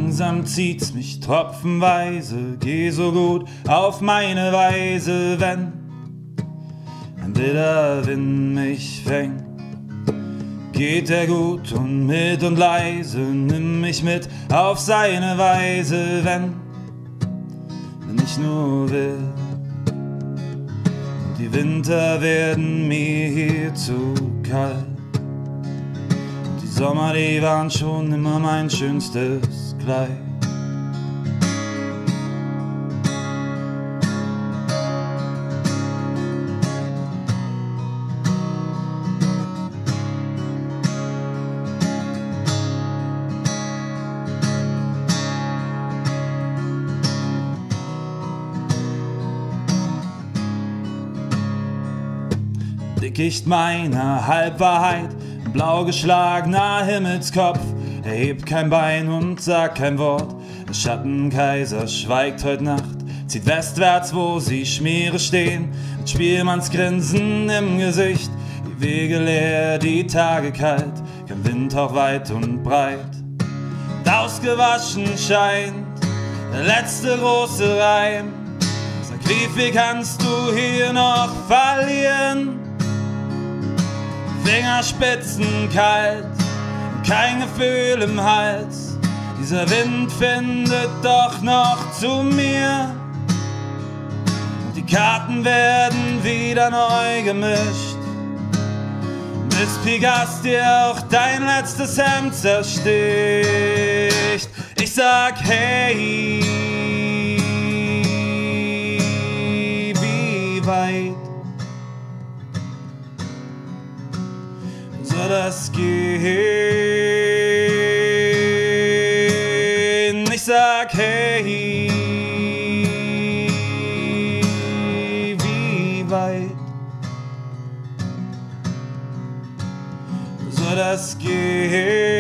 Langsam zieht's mich tropfenweise, geh so gut auf meine Weise, wenn ein wilder Wind mich fängt. Geht er gut und mit und leise, nimm mich mit auf seine Weise, wenn ich nur will. Und die Winter werden mir hier zu kalt. Und die Sommer, die waren schon immer mein schönstes Kleid. Dickicht meiner Halbwahrheit, blau geschlagener Himmelskopf, erhebt kein Bein und sagt kein Wort. Der Schattenkaiser schweigt heut Nacht, zieht westwärts, wo die Schmiere stehen, mit Spielmannsgrinsen im Gesicht, die Wege leer, die Tage kalt, kein Windhauch weit und breit. Und ausgewaschen scheint der letzte große Reim. Sag, wie viel kannst du hier noch verlieren? Fingerspitzen kalt, kein Gefühl im Hals. Dieser Wind findet doch noch zu mir. Und die Karten werden wieder neu gemischt, bis Pigas dir auch dein letztes Hemd zersticht. Ich sag hey, wie weit soll das gehen? Ich sag hey, wie weit soll das gehen?